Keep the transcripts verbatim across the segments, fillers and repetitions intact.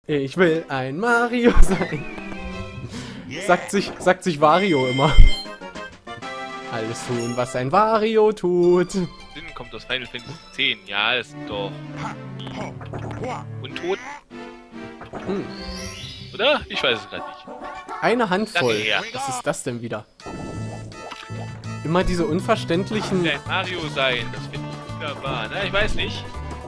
Ich will ein Mario sein. Sagt sich, sagt sich Wario immer. Alles tun, was ein Wario tut. Sinn kommt aus Final Fantasy zehn. Ja, das sind doch Untoten. Hm. Oder? Ich weiß es gerade nicht. Eine Handvoll. Danke, ja. Was ist das denn wieder? Immer diese unverständlichen... Ein Mario sein, das finde ich wunderbar. Na, ich weiß nicht.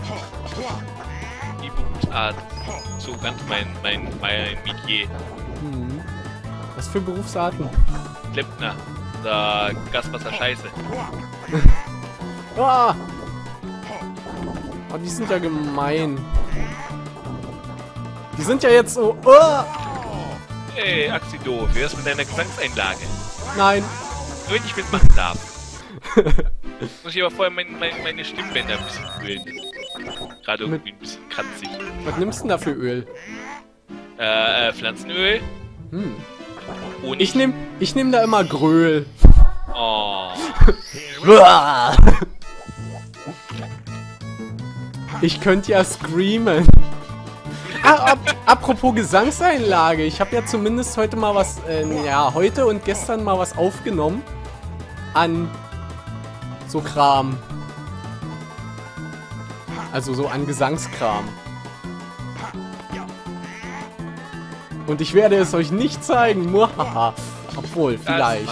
Die Berufsart. So ganz mein, mein, mein Metier. Hm. Was für Berufsarten? Klempner. Oder Gaswasser Scheiße. Ah! Oh, die sind ja gemein. Die sind ja jetzt so... Oh! Ey, Axido, wie wär's mit deiner Gesangseinlage? Nein. Wenn ich mitmachen darf. Muss ich aber vorher mein, mein, meine Stimmbänder ein bisschen ölen. Gerade irgendwie ein bisschen kratzig. Was nimmst du denn da für Öl? Äh, äh Pflanzenöl. Hm. Honig. Ich nehm, ich nehm da immer Gröl. Oh. Ich könnte ja screamen. Ah, ap apropos Gesangseinlage. Ich habe ja zumindest heute mal was, äh, ja, heute und gestern mal was aufgenommen. An so Kram. Also so an Gesangskram. Und ich werde es euch nicht zeigen. Muhaha. Obwohl, vielleicht.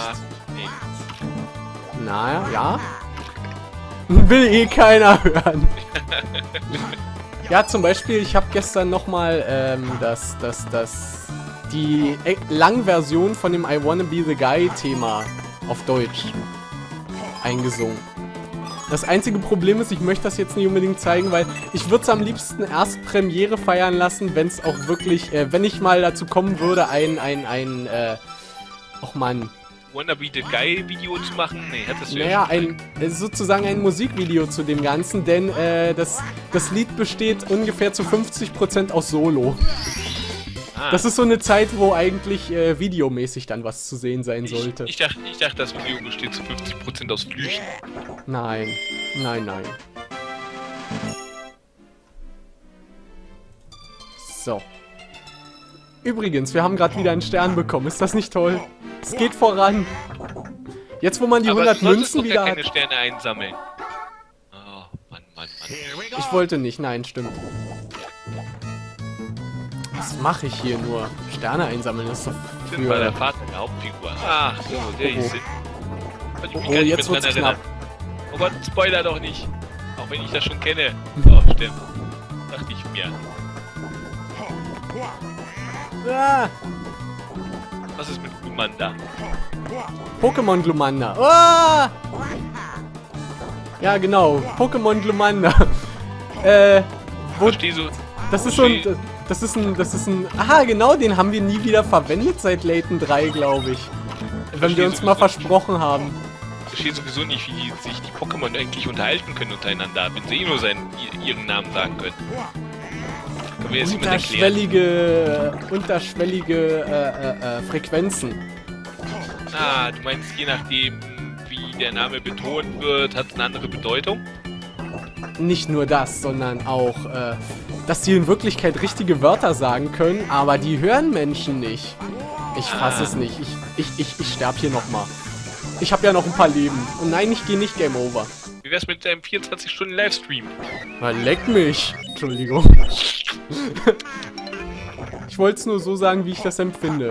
Naja, ja. Will eh keiner hören. Ja, zum Beispiel, ich habe gestern nochmal ähm, das, das, das, die e Langversion von dem I Wanna Be The Guy Thema auf Deutsch eingesungen. Das einzige Problem ist, ich möchte das jetzt nicht unbedingt zeigen, weil ich würde es am liebsten erst Premiere feiern lassen, wenn es auch wirklich, äh, wenn ich mal dazu kommen würde, ein, ein, ein, äh, och man. Wanna Be The Guy Video zu machen? Nee, hättest du Naja, ja ein, äh, sozusagen ein Musikvideo zu dem Ganzen, denn äh, das, das Lied besteht ungefähr zu fünfzig Prozent aus Solo. Ah. Das ist so eine Zeit, wo eigentlich äh, videomäßig dann was zu sehen sein sollte. Ich, ich, dachte, ich dachte, das Video besteht zu fünfzig Prozent aus Flüchen. Nein, nein, nein. So. Übrigens, wir haben gerade wieder einen Stern bekommen. Ist das nicht toll? Es geht voran. Jetzt, wo man die Aber hundert du solltest Münzen doch wieder gar hat... keine Sterne einsammeln. Oh, Mann, Mann, Mann. Ich wollte nicht, nein, stimmt. Was mache ich hier nur? Sterne einsammeln ist doch Finn war der für... Vater der Hauptfigur. Ach, so, der Oh, oh. ist Sinn. Kann ich mich Oh, gar nicht jetzt mehr dran wird's knapp. erinnern. Oh Gott, Spoiler doch nicht. Auch wenn ich das schon kenne. Oh, stimmt. Dachte ich mir. Ah, Was ist mit Glumanda? Pokémon Glumanda. Ah! Ja, genau. Pokémon Glumanda. äh, wo... Versteh so. Das ist so ein... Das ist ein... Das ist ein... Aha, genau, den haben wir nie wieder verwendet seit Layton drei, glaube ich. Wenn wir uns mal versprochen haben. Ich verstehe sowieso nicht, wie die, sich die Pokémon eigentlich unterhalten können untereinander, wenn sie eh nur seinen, ihren Namen sagen können. Können wir jetzt jemand erklären? Unterschwellige... Unterschwellige äh, äh, äh, Frequenzen. Ah, du meinst, je nachdem, wie der Name betont wird, hat es eine andere Bedeutung? Nicht nur das, sondern auch, äh, dass die in Wirklichkeit richtige Wörter sagen können, aber die hören Menschen nicht. Ich fasse es nicht. Ich, ich, ich, ich sterbe hier nochmal. Ich habe ja noch ein paar Leben. Und nein, ich gehe nicht Game Over. Wie wär's mit deinem vierundzwanzig Stunden Livestream? Na, leck mich. Entschuldigung. Ich wollte es nur so sagen, wie ich das empfinde.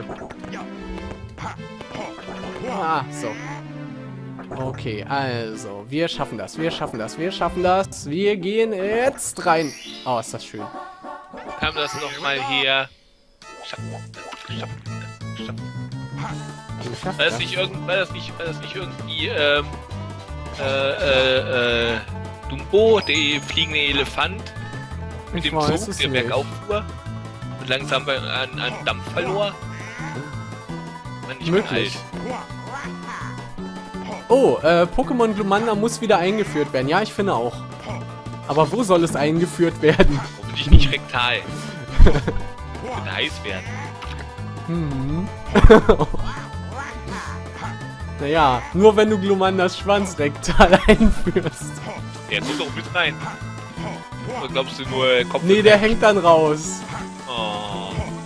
Ah, so. Okay, also, wir schaffen das, wir schaffen das, wir schaffen das. Wir gehen jetzt rein. Oh, ist das schön. Kam das noch mal her? Schaffen das, schaffen das, schaffen Wir schaffen War das das. nicht irgend, war das nicht, war das nicht irgendwie, ähm, äh, äh, äh, Dumbo, der fliegende Elefant mit Ich dem weiß Zug, es der nicht. bergauf fuhr und langsam bei- an, an Dampf verlor? Mann, ich bin Möglich. alt. Oh, äh, Pokémon Glumanda muss wieder eingeführt werden. Ja, ich finde auch. Aber wo soll es eingeführt werden? Hoffentlich nicht rektal. Wird heiß werden. Hm. Naja, nur wenn du Glumandas Schwanz rektal einführst. Der kommt doch mit rein. Oder glaubst du nur, er kommt Nee, mit der rein? hängt dann raus. Oh.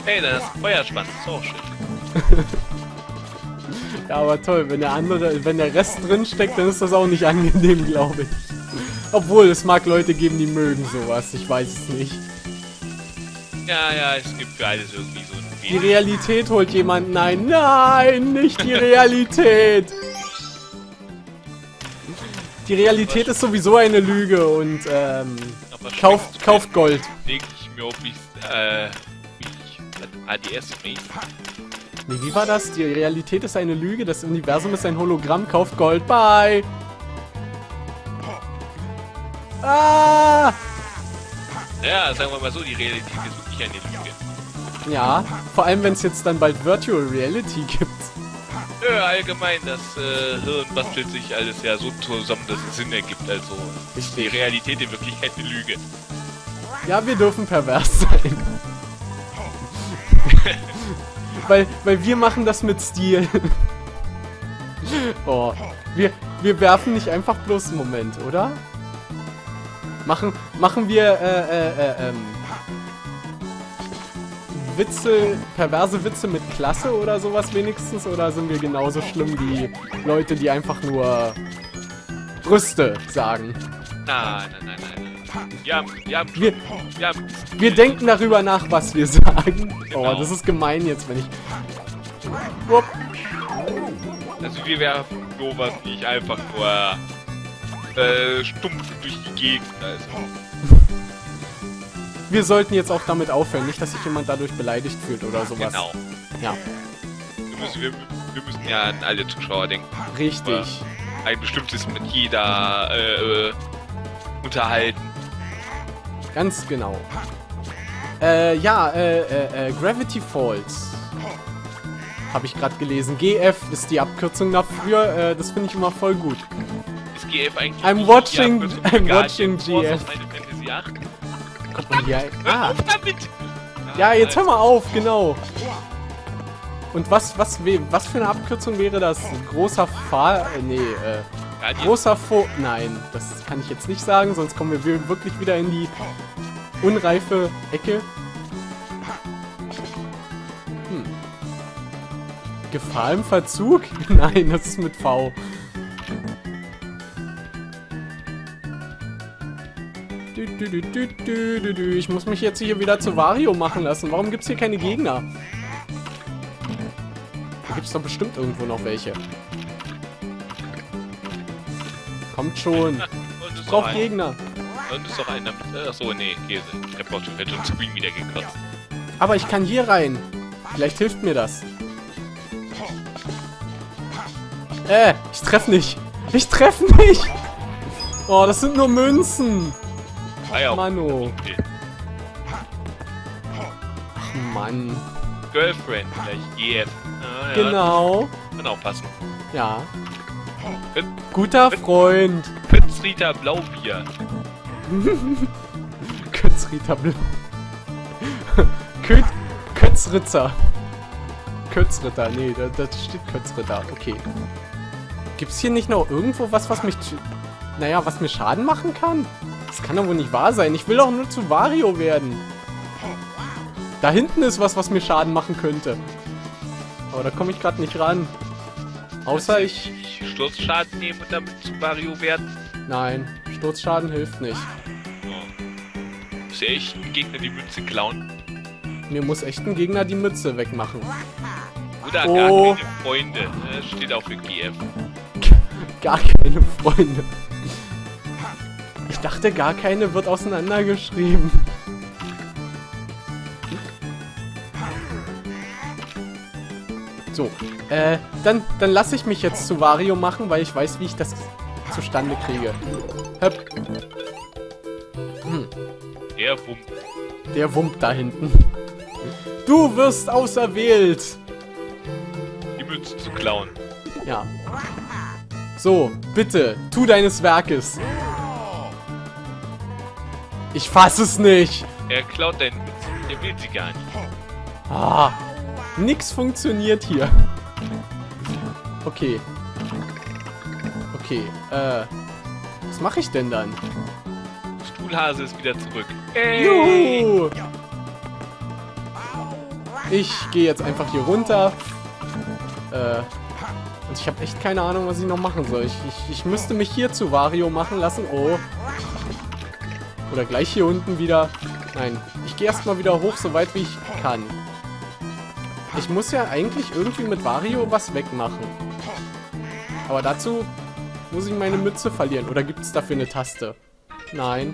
Hey, da ist ein Feuerschwanz, ist auch schön. Ja, aber toll, wenn der andere, wenn der Rest drin steckt, dann ist das auch nicht angenehm, glaube ich. Obwohl, es mag Leute geben, die mögen sowas, ich weiß es nicht. Ja, ja, es gibt für alles irgendwie so ein Die Realität holt jemanden ein. Nein, nicht die Realität! Die Realität ist sowieso eine Lüge und, ähm, kauft, kauft Gold. Leg ich mir auf, wie äh, wie ich, A D S-mäßig. Nee, wie war das? Die Realität ist eine Lüge, das Universum ist ein Hologramm, kauft Gold. Bye! Ah! Ja, sagen wir mal so, die Realität ist wirklich eine Lüge. Ja, vor allem wenn es jetzt dann bald Virtual Reality gibt. Ja, allgemein, das äh, Hirn bastelt sich alles ja so zusammen, dass es Sinn ergibt. Also ist die Realität in Wirklichkeit eine Lüge. Ja, wir dürfen pervers sein. weil, weil wir machen das mit Stil. Oh, wir, wir werfen nicht einfach bloß einen Moment, oder? Machen, machen wir, äh, äh, äh, ähm, Witze, perverse Witze mit Klasse oder sowas wenigstens? Oder sind wir genauso schlimm wie Leute, die einfach nur Brüste sagen? Nein, nein, nein, nein. Ja, ja, wir, ja, wir denken darüber nach, was wir sagen. Genau. Oh, das ist gemein jetzt, wenn ich... Wupp. Also wir werfen sowas nicht einfach nur äh, stumpf durch die Gegend, also. Wir sollten jetzt auch damit aufhören, nicht, dass sich jemand dadurch beleidigt fühlt oder sowas. Genau. Ja. Wir müssen, wir, wir müssen ja an alle Zuschauer denken. Richtig. Ein bestimmtes mit jeder äh, unterhalten. Ganz genau. Äh, ja, äh, äh, äh, Gravity Falls. Habe ich gerade gelesen. G F ist die Abkürzung dafür. Äh, das finde ich immer voll gut. Ist G F eigentlich I'm watching, I'm watching G F. Guck mal hier. Ah. Ja, jetzt hör mal auf, genau. Und was, was, was für eine Abkürzung wäre das? Großer Fahr... Äh, nee, äh... Großer Fo... Nein, das kann ich jetzt nicht sagen, sonst kommen wir wirklich wieder in die unreife Ecke. Hm. Gefahr im Verzug? Nein, das ist mit V. Du, du, du, du, du, du, du. Ich muss mich jetzt hier wieder zu Wario machen lassen. Warum gibt es hier keine Gegner? Da gibt es doch bestimmt irgendwo noch welche. Kommt schon. Ich brauch Gegner. Und ist doch einer mit... Achso, nee, Käse. Der braucht schon, der hat schon Screen wieder gekotzt. Aber ich kann hier rein. Vielleicht hilft mir das. Äh, ich treff nicht. Ich treff nicht. Oh, das sind nur Münzen. Ah ja. Mano. Okay. Ach, Mann. Girlfriend, gleich G F. Ah, ja. Genau. Kann auch passen. Ja. Fritz, Guter Fritz, Freund. Fritz-Rita Blaubier. Kötzrita Blau. Köt Kötzritzer. Kötzritter, nee, da, da steht Kötzritter. Okay. Gibt's hier nicht noch irgendwo was, was mich... Naja, was mir Schaden machen kann? Das kann doch wohl nicht wahr sein. Ich will doch nur zu Wario werden. Da hinten ist was, was mir Schaden machen könnte. Aber da komme ich gerade nicht ran. Außer ich... Sturzschaden nehmen und damit zu Wario werden? Nein, Sturzschaden hilft nicht. Oh. Muss ja echt ein Gegner die Mütze klauen? Mir muss echt ein Gegner die Mütze wegmachen. Oder Oh. gar keine Freunde. Ne? Steht auch für G F. Gar keine Freunde. Ich dachte, gar keine wird auseinandergeschrieben. So, äh, dann, dann lasse ich mich jetzt zu Wario machen, weil ich weiß, wie ich das zustande kriege. Höp. Hm. Der Wump. Der Wump da hinten. Du wirst auserwählt. Die Mütze zu klauen. Ja. So, bitte, tu deines Werkes. Ich fass es nicht. Er klaut deine Mütze. Der will sie gar nicht. Ah, nix funktioniert hier. Okay. Okay, äh, was mache ich denn dann? Stuhlhase ist wieder zurück. Juhu! Ich gehe jetzt einfach hier runter. Äh, und ich habe echt keine Ahnung, was ich noch machen soll. Ich, ich, ich müsste mich hier zu Wario machen lassen. Oh. Oder gleich hier unten wieder. Nein, ich gehe erstmal wieder hoch, so weit wie ich kann. Ich muss ja eigentlich irgendwie mit Wario was wegmachen. Aber dazu muss ich meine Mütze verlieren. Oder gibt es dafür eine Taste? Nein.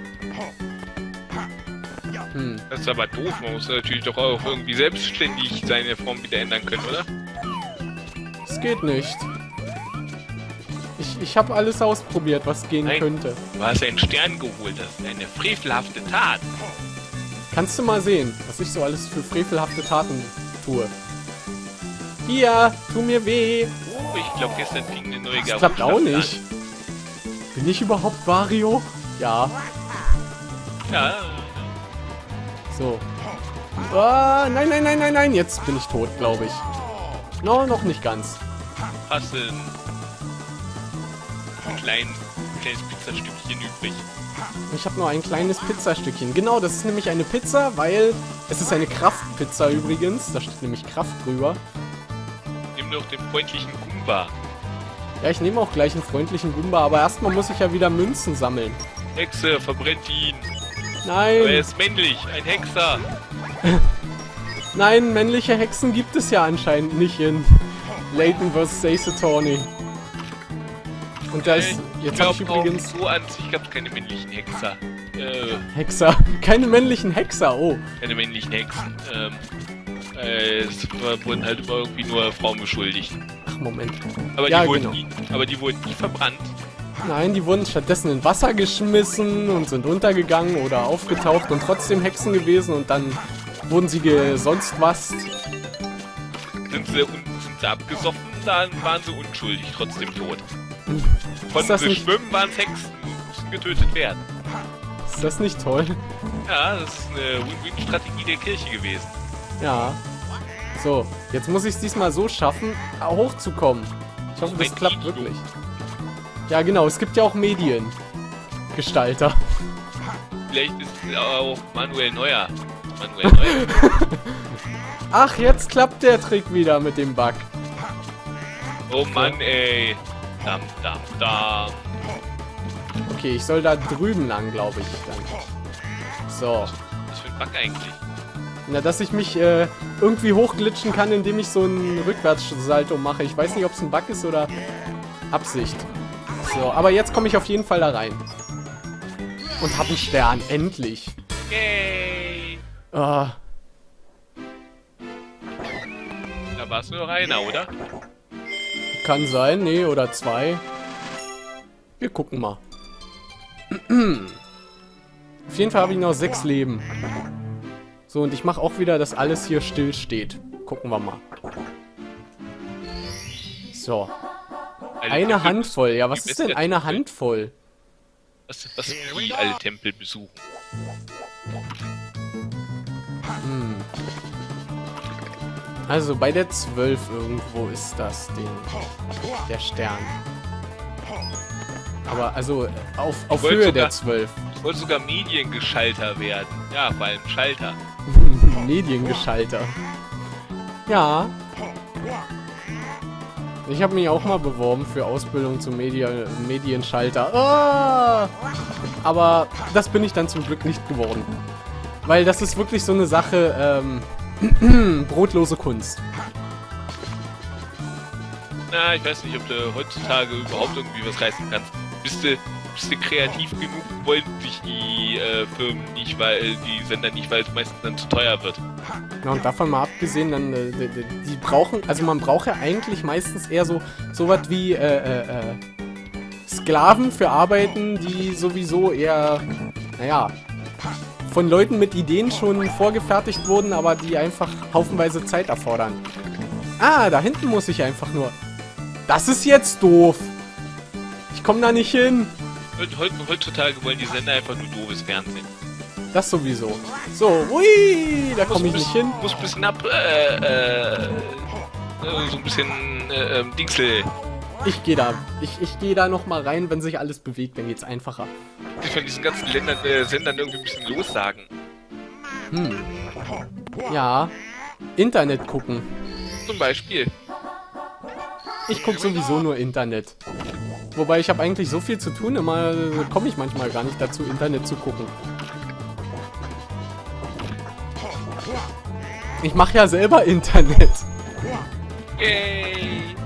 Hm. Das ist aber doof. Man muss natürlich doch auch irgendwie selbstständig seine Form wieder ändern können, oder? Es geht nicht. Ich, ich habe alles ausprobiert, was gehen Nein. könnte. Du hast einen Stern geholt. Das ist eine frevelhafte Tat. Kannst du mal sehen, was ich so alles für frevelhafte Taten tue. Hier, tu mir weh. Oh, ich glaube, gestern fing eine neue Das klappt auch nicht. An. Bin ich überhaupt Wario? Ja. Ja. So. Ah, nein, nein, nein, nein, nein. Jetzt bin ich tot, glaube ich. No, noch nicht ganz. Hast du ein klein, kleines Pizzastückchen übrig? Ich habe nur ein kleines Pizzastückchen. Genau, das ist nämlich eine Pizza, weil es ist eine Kraftpizza übrigens. Da steht nämlich Kraft drüber. Nimm doch den freundlichen Goomba. Ja, ich nehme auch gleich einen freundlichen Goomba, aber erstmal muss ich ja wieder Münzen sammeln. Hexe, verbrennt ihn. Nein. Aber er ist männlich, ein Hexer. Nein, männliche Hexen gibt es ja anscheinend nicht in Layton versus. Ace Attorney. Und da ist... Jetzt habe ich übrigens... So an sich gab es keine männlichen Hexer. Äh, Hexer. Keine männlichen Hexer, oh. keine männlichen Hexen. Ähm, äh, es wurden halt immer irgendwie nur Frauen beschuldigt. Ach, Moment. Aber, Ja, die wurden genau. nie, aber die wurden nie verbrannt. Nein, die wurden stattdessen in Wasser geschmissen und sind untergegangen oder aufgetaucht und trotzdem Hexen gewesen und dann wurden sie ge sonst was. Sind sie, un sind sie abgesoffen, dann waren sie unschuldig, trotzdem tot. Konnten das sie nicht- schwimmen, waren es Hexen und mussten getötet werden. Ist das nicht toll? Ja, das ist eine Win-Win-Strategie der Kirche gewesen. Ja. So, jetzt muss ich es diesmal so schaffen, hochzukommen. Ich hoffe, das Mein klappt Medium. wirklich. Ja, genau, es gibt ja auch Mediengestalter. Vielleicht ist es auch Manuel Neuer. Manuel Neuer. Ach, jetzt klappt der Trick wieder mit dem Bug. Oh Mann, ey. Dam, dam, dam. Okay, ich soll da drüben lang, glaube ich. Dann. So. Was für ein Bug eigentlich? Na, dass ich mich äh, irgendwie hochglitschen kann, indem ich so einen Rückwärtssalto mache. Ich weiß nicht, ob es ein Bug ist oder Absicht. So, aber jetzt komme ich auf jeden Fall da rein. Und hab einen Stern, endlich. Yay! Ah, Da war es nur einer, oder? kann sein, nee, oder zwei. Wir gucken mal. Auf jeden Fall habe ich noch sechs Leben. So, und ich mache auch wieder, dass alles hier still steht. Gucken wir mal. So. Alle Eine Tempel- Handvoll. Ja, was die ist denn beste eine Tempel. Handvoll? Was, was wie alle Tempel besuchen. Hm. Also bei der zwölf irgendwo ist das Ding. Der Stern. Aber also auf, auf wollte Höhe sogar- der zwölf. Ich wollte sogar Mediengeschalter werden. Ja, vor allem Schalter. Mediengeschalter. Ja. Ich habe mich auch mal beworben für Ausbildung zum Media Medienschalter. Ah! Aber das bin ich dann zum Glück nicht geworden. Weil das ist wirklich so eine Sache, ähm, brotlose Kunst. Na, ich weiß nicht, ob du heutzutage überhaupt irgendwie was reißen kannst. Bist du, bist du kreativ genug, wollen sich die äh, Firmen nicht, weil die Sender nicht, weil es meistens dann zu teuer wird. Ja, und davon mal abgesehen, dann, äh, die, die- die brauchen, also man braucht ja eigentlich meistens eher so, sowas wie, äh, äh, äh, Sklaven für Arbeiten, die sowieso eher, naja, von Leuten mit Ideen schon vorgefertigt wurden, aber die einfach haufenweise Zeit erfordern. Ah, da hinten muss ich einfach nur. Das ist jetzt doof. Ich komme da nicht hin. Heut- heut- Heutzutage wollen die Sender einfach nur doofes Fernsehen. Das sowieso. So, ui, da komme ich Muss nicht ein hin. bisschen- Muss ein bisschen ab, äh, äh, äh, so ein bisschen, äh, ähm, Dingsel. Ich gehe da. Ich, ich gehe da noch mal rein, wenn sich alles bewegt, dann geht's einfacher. Die von diesen ganzen Ländern, äh, Sendern irgendwie ein bisschen lossagen. Hm. Ja. Internet gucken. Zum Beispiel. Ich gucke sowieso nur Internet. Wobei ich habe eigentlich so viel zu tun, immer komme ich manchmal gar nicht dazu, Internet zu gucken. Ich mache ja selber Internet. Yay!